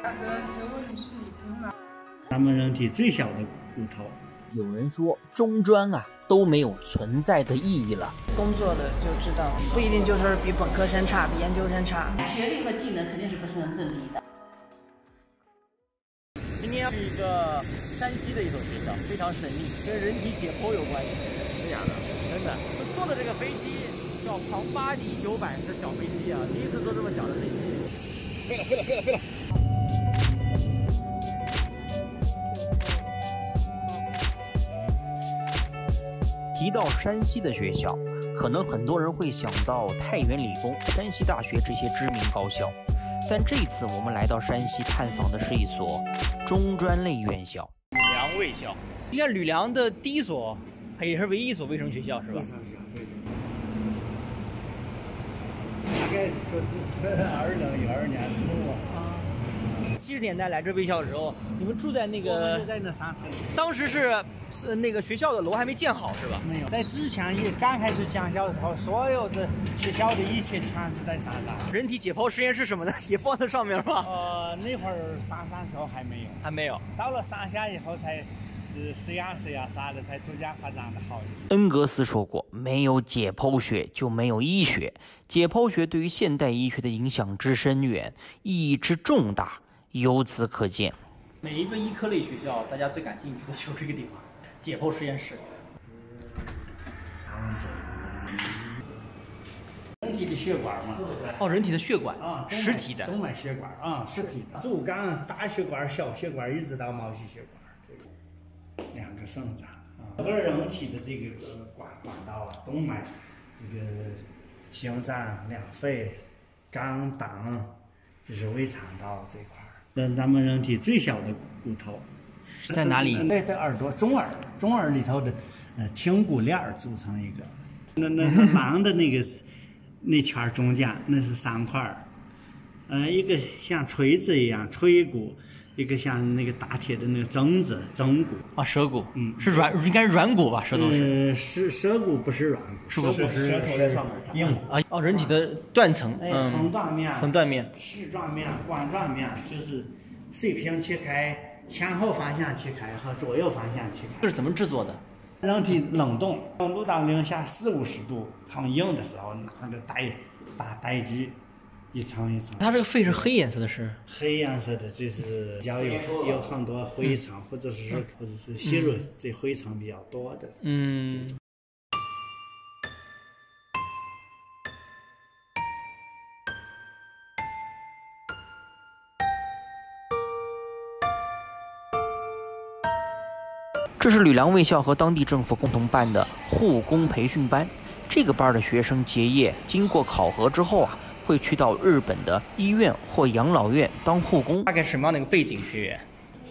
大哥，请问你是李通吗？ 咱们人体最小的骨头。 有人说中专都没有存在的意义了。 工作的就知道，不一定就是比本科生差，比研究生差。 学历和技能肯定是不是能证明的。 今天是一个山西的一所学校，非常神秘，跟人体解剖有关系。是假的？真的。坐的这个飞机叫庞巴迪900是小飞机啊，第一次坐这么小的飞机。飞了！提到山西的学校，可能很多人会想到太原理工、山西大学这些知名高校，但这次我们来到山西探访的是一所中专类院校——吕梁卫校。应该吕梁的第一所，也是唯一一所卫生学校，是吧？ 对。大概就是2012年初啊。 70年代来这卫校的时候，你们住在那个？ 我们就在那沙滩。 当时是那个学校的楼还没建好，是吧？ 没有，在之前刚开始建校的时候，所有的学校的一切全是在沙山。 人体解剖实验室什么的也放在上面吗？ 那会儿上山的时候还没有，到了山下以后才实验室呀啥的才逐渐发展的好一些。 恩格斯说过，没有解剖学就没有医学，解剖学对于现代医学的影响之深远，意义之重大，由此可见。每一个医科类学校，大家最感兴趣的就是这个地方——解剖实验室。 人体的血管嘛。 哦，人体的血管啊， 实体的动脉血管啊，实体的。主干、大血管、小血管，一直到毛细血管，这个2个肾脏啊。整个人体的这个管道啊，动脉，这个心脏、两肺、肝、胆，这是胃肠道这块。咱们人体最小的骨头在哪里？ 在耳朵中耳里头的听骨链组成一个。那盲的那圈中间那是3块，一个像锤子一样锤骨，一个像那个打铁的那个针骨啊，舌骨，是应该是软骨吧？舌头是舌骨，不是软骨，舌骨是舌头在上面硬啊。哦，人体的断层， 横断面、矢状面、冠状面，就是水平切开、前后方向切开和左右方向切开。 这是怎么制作的？ 人体冷冻到零下40-50度，很硬的时候，拿着大带锯，一层一层。 它这个肺是黑颜色的，是黑颜色的，就是比较有很多灰尘，或者是吸入这灰尘比较多的。 这是吕梁卫校和当地政府共同办的护工培训班。这个班的学生结业，经过考核之后会去到日本的医院或养老院当护工。大概什么样的一个背景？学员？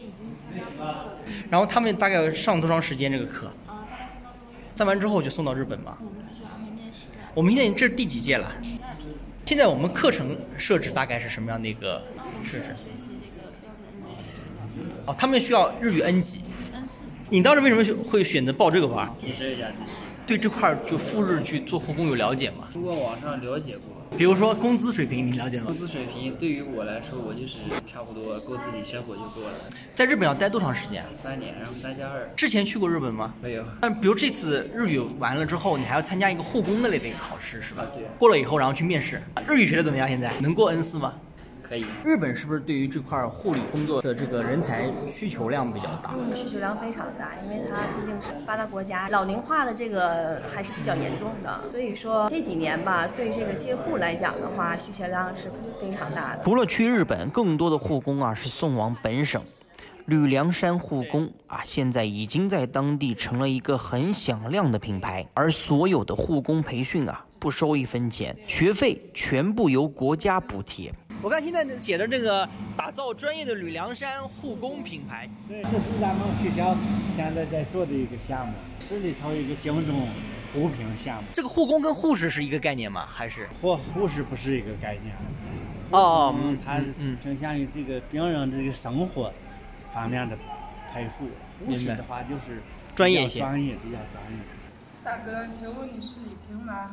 然后他们大概上多长时间这个课？ 大概3到6个月。 上完之后就送到日本吗？ 就是要面试。 我们现在这是第几届了？现在我们课程设置大概是什么样的一个设置？ 学习这个标准 N 级。 哦，他们需要日语 N 级。你当时为什么会选择报这个班？ 提升一下自己。 对这块就赴日去做护工有了解吗？ 通过网上了解过。 比如说工资水平，你了解吗？ 工资水平对于我来说，我就是差不多够自己生活就够了。 在日本要待多长时间 ？3年，然后3+2。 之前去过日本吗？ 没有。 但比如这次日语完了之后，你还要参加一个护工的类的一个考试，是吧？ 对。 过了以后，然后去面试。日语学的怎么样？现在能过 N4吗？ 可以。 日本是不是对于这块护理工作的这个人才需求量比较大？ 需求量非常大，因为它毕竟是发达国家，老龄化的这个还是比较严重的。所以说这几年吧，对这个接护来讲的话，需求量是非常大的。 除了去日本，更多的护工是送往本省。吕梁山护工现在已经在当地成了一个很响亮的品牌，而所有的护工培训不收1分钱，学费全部由国家补贴。我看现在写的这个打造专业的吕梁山护工品牌， 对，这是咱们学校现在在做的一个项目，市里头一个精准扶贫项目。 这个护工跟护士是一个概念吗？还是护士不是一个概念？它倾向于这个病人这个生活方面的陪护。护士的话就是专业些， 比较专业。 大哥，请问你是李平吗？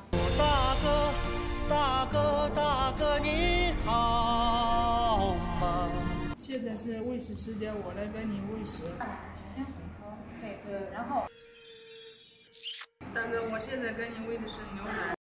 大哥，你好吗？ 现在是喂食时间，我来给你喂食。 先回车，对，然后。 大哥，我现在给你喂的是牛奶。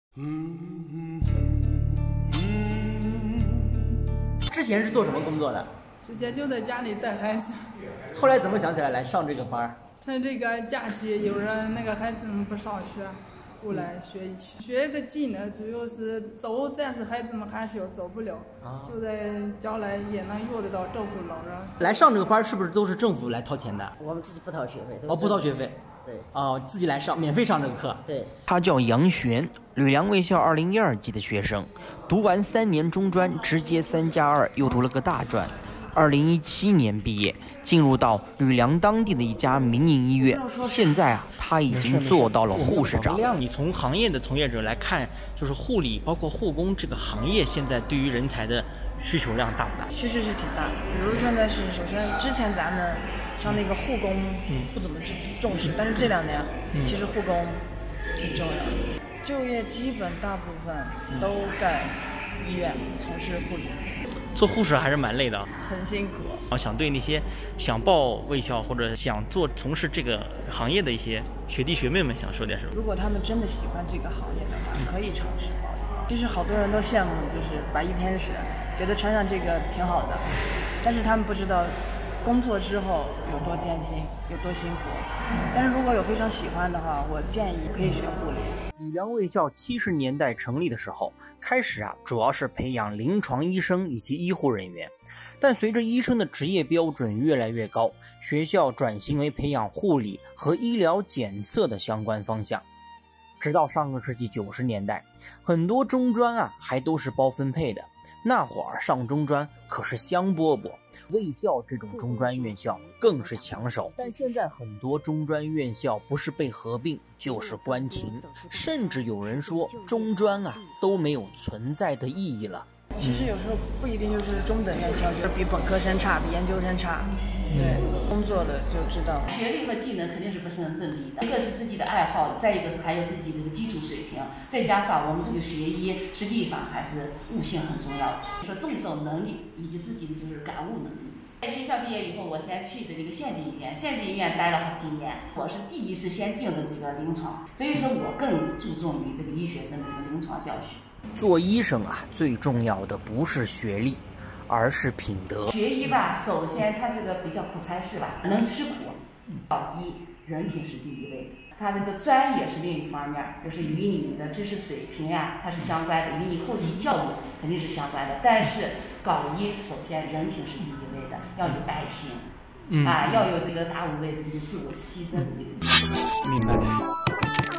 之前是做什么工作的？ 之前就在家里带孩子。 后来怎么想起来来上这个班？ 趁这个假期，有人那个孩子们不上学，过来学一个技能，主要是走，暂时孩子们还小，走不了，就在将来也能用得到照顾老人。 来上这个班是不是都是政府来掏钱的？ 我们自己不掏学费。 哦，不掏学费。 对。 哦，自己来上，免费上这个课。 对。 他叫杨璇，吕梁卫校2012级的学生，读完3年中专，直接3+2，又读了个大专。2017年毕业，进入到吕梁当地的一家民营医院。现在啊，他已经做到了护士长。你从行业的从业者来看，就是护理包括护工这个行业，现在对于人才的需求量大不大？ 其实是挺大的。比如现在是，首先之前咱们像那个护工不怎么重视，但是这2年其实护工挺重要的。就业基本大部分都在医院从事护理。 做护士还是蛮累的， 很辛苦。 想对那些想报卫校或者想从事这个行业的一些学弟学妹们想说点什么？ 如果他们真的喜欢这个行业的话，可以尝试报一报。其实好多人都羡慕，就是白衣天使，觉得穿上这个挺好的，但是他们不知道工作之后有多艰辛，有多辛苦。但是如果有非常喜欢的话，我建议可以学护理。 吕梁卫校70年代成立的时候，开始主要是培养临床医生以及医护人员，但随着医生的职业标准越来越高，学校转型为培养护理和医疗检测的相关方向。直到上个世纪90年代，很多中专还都是包分配的，那会儿上中专可是香饽饽。卫校这种中专院校更是抢手，但现在很多中专院校不是被合并就是关停，甚至有人说中专都没有存在的意义了。 其实有时候不一定就是中等院校就是比本科生差，比研究生差。对，工作了就知道。 学历和技能肯定是不是能证明的，一个是自己的爱好，再一个是还有自己的基础水平，再加上我们这个学医实际上还是悟性很重要的，说动手能力以及自己的就是感悟能力。在学校毕业以后，我先去的这个县级医院，县级医院待了好几年，我是第一时间进的这个临床，所以说我更注重于这个医学生的这个临床教学。 做医生最重要的不是学历，而是品德。 学医吧，首先它是个比较苦差事吧，能吃苦。搞医人品是第一位，它这个专业是另一方面，就是与你的知识水平它是相关的，与你后期教育肯定是相关的。但是搞医首先人品是第一位的，要有爱心，要有这个大无畏的这个自我牺牲的这个心。 明白。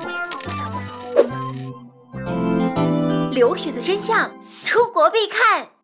留学的真相，出国必看。